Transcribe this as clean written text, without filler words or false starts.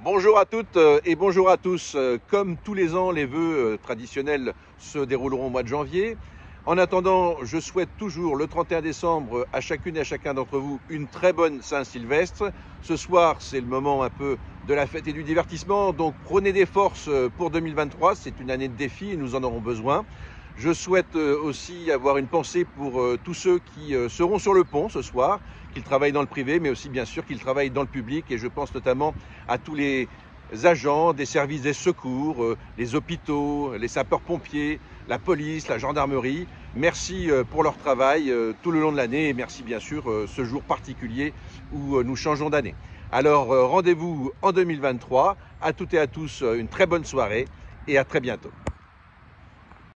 Bonjour à toutes et bonjour à tous. Comme tous les ans, les vœux traditionnels se dérouleront au mois de janvier. En attendant, je souhaite toujours le 31 décembre à chacune et à chacun d'entre vous une très bonne Saint-Sylvestre. Ce soir, c'est le moment un peu de la fête et du divertissement, donc prenez des forces pour 2023. C'est une année de défis et nous en aurons besoin. Je souhaite aussi avoir une pensée pour tous ceux qui seront sur le pont ce soir, qu'ils travaillent dans le privé, mais aussi bien sûr qu'ils travaillent dans le public. Et je pense notamment à tous les agents des services des secours, les hôpitaux, les sapeurs-pompiers, la police, la gendarmerie. Merci pour leur travail tout le long de l'année et merci bien sûr ce jour particulier où nous changeons d'année. Alors rendez-vous en 2023. À toutes et à tous une très bonne soirée et à très bientôt.